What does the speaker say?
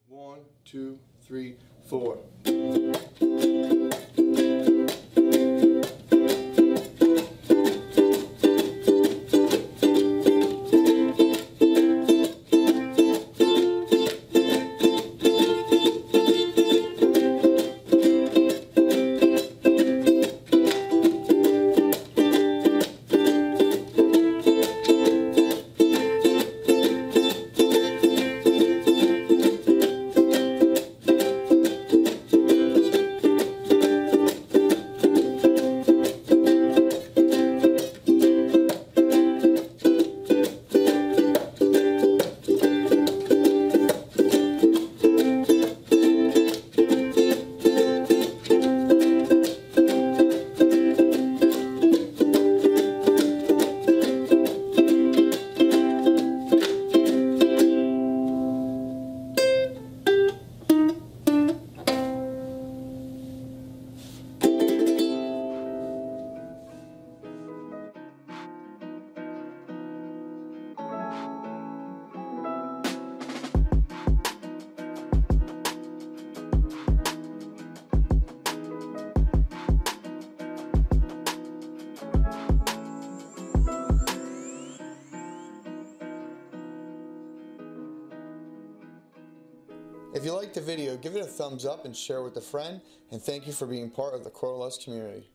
1, 2, 3, 4. If you liked the video, give it a thumbs up and share with a friend, and thank you for being part of the Coralust community.